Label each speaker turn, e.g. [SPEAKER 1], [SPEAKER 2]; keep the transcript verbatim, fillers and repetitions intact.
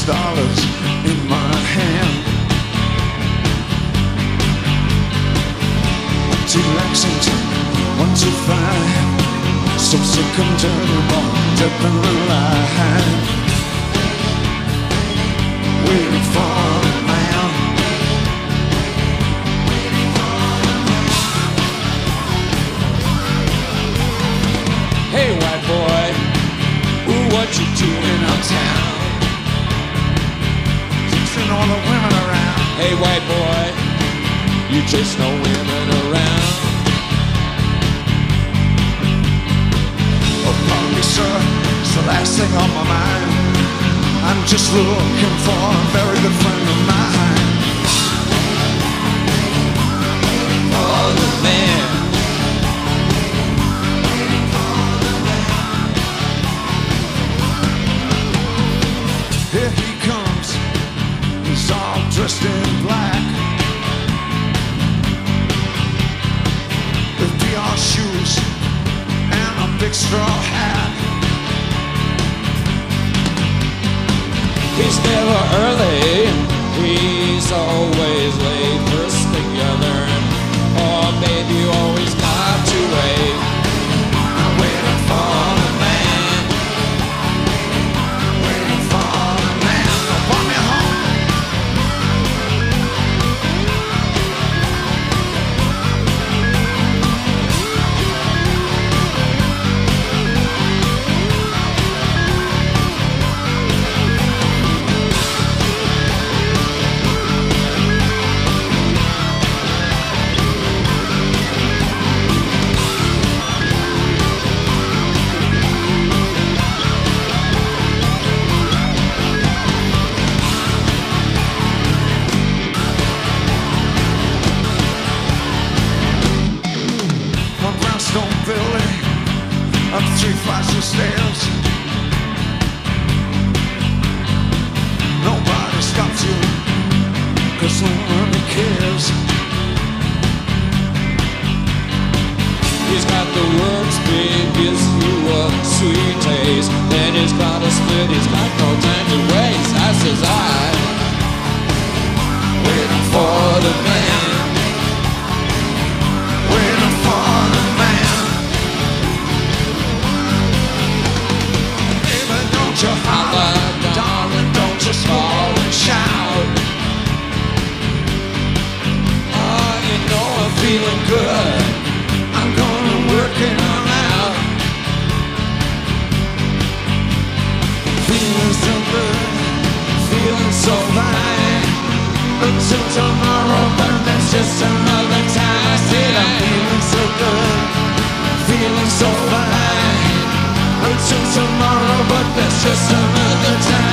[SPEAKER 1] six dollars in my hand. To Lexington, one two five. So sick and terrible, deep in the line, waiting for a man.
[SPEAKER 2] Hey white boy, ooh, what you doing uptown?
[SPEAKER 1] Chasing all the women around.
[SPEAKER 2] Hey white boy, you chase no women around.
[SPEAKER 1] Oh, pardon me, sir, it's the last thing on my mind. I'm just looking for a very good friend of mine.
[SPEAKER 2] Oh, the man.
[SPEAKER 1] Here he comes, he's all dressed in black, with P R shoes and a big straw hat.
[SPEAKER 2] He's never early, he's always late. First thing you learn, oh baby, you always got to wait. I'm waiting for the man,
[SPEAKER 1] Waiting for the man to want me home. Building up three flights of stairs. Nobody stops you, cause nobody cares.
[SPEAKER 2] he's got the works big, gives you a sweet taste. Then he's got a split, he's got no time to waste. I says I, waiting for the man,
[SPEAKER 1] Waiting for the man. Baby, don't you holler, darling, don't you squall and shout.
[SPEAKER 2] oh, you know I'm feeling good.
[SPEAKER 1] I'm gonna work it on out. Feeling so good, feeling so fine. Until tomorrow, but that's just another time. I said I'm feeling so good, feeling so fine. Until tomorrow, but that's just another time.